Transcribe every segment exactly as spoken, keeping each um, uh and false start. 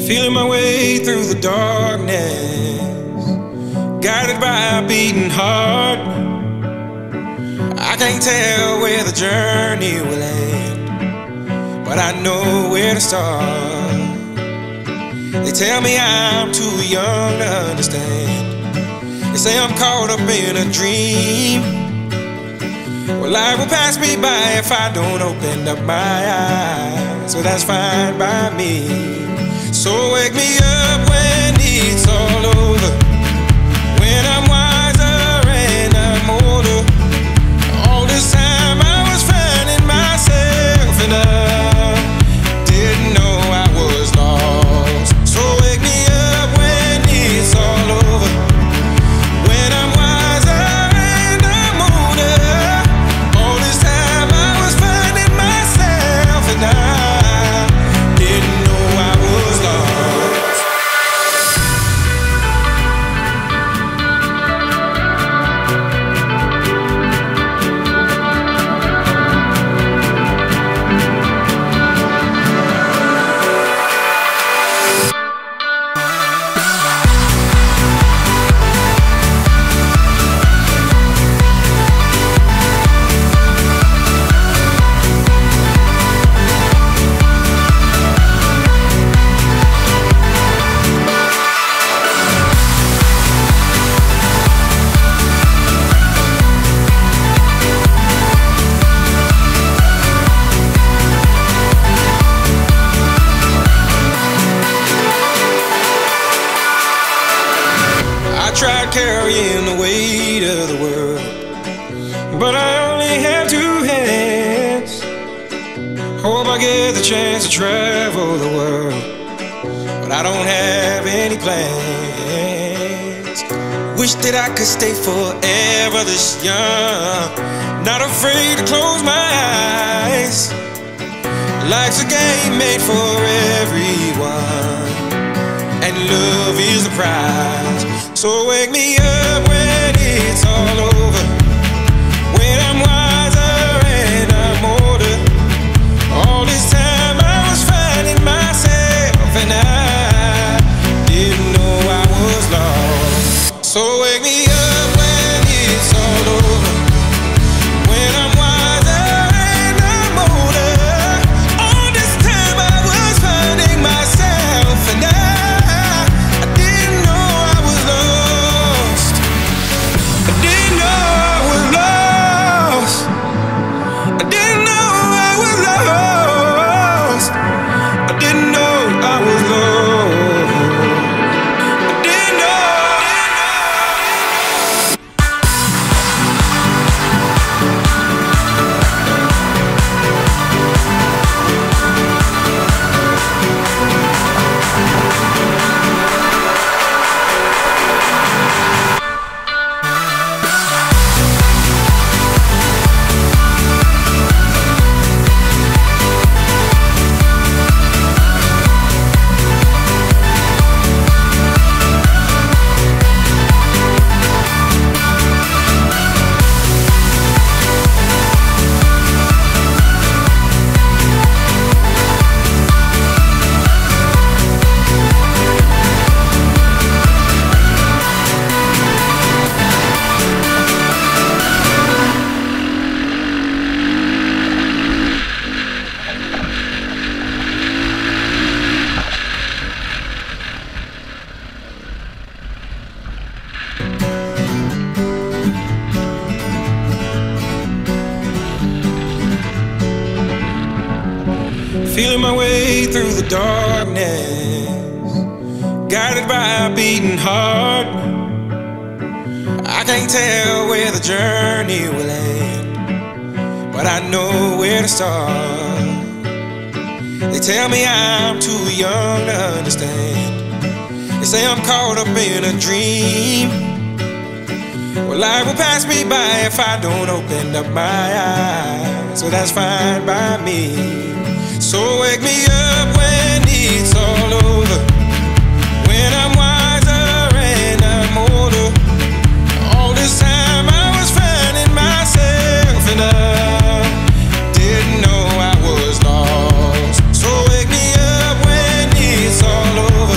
Feeling my way through the darkness, guided by a beating heart. I can't tell where the journey will end, but I know where to start. They tell me I'm too young to understand. They say I'm caught up in a dream. Well, life will pass me by if I don't open up my eyes, so that's fine by me. So wake me up when it's all over, when I'm wiser and I'm older. All this time I was finding myself and I didn't know I was lost. So wake me up when it's all over, when I'm wiser and I'm older. All this time I was finding myself and I didn't know I was lost. Tried carrying the weight of the world, but I only have two hands. Hope I get the chance to travel the world, but I don't have any plans. Wish that I could stay forever this young, not afraid to close my eyes. Life's a game made for everyone, and love is the prize. So wake me up when it's all over, when I'm wiser and I'm older. All this time I was finding myself and I didn't know I was lost. So wake me up when it's all over, when I'm wiser and I'm older. All this time I was finding myself and I feeling my way through the darkness, guided by a beating heart. I can't tell where the journey will end, but I know where to start. They tell me I'm too young to understand. They say I'm caught up in a dream. Well, life will pass me by if I don't open up my eyes, so that's fine by me. So wake me up when it's all over, when I'm wiser and I'm older. All this time I was finding myself and I didn't know I was lost. So wake me up when it's all over,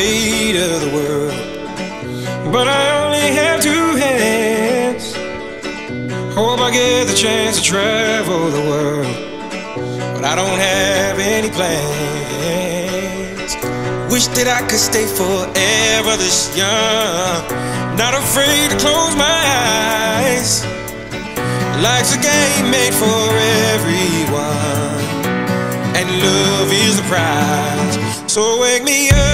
weight of the world, but I only have two hands. Hope I get the chance to travel the world, but I don't have any plans. Wish that I could stay forever this young, not afraid to close my eyes. Life's a game made for everyone, and love is the prize. So wake me up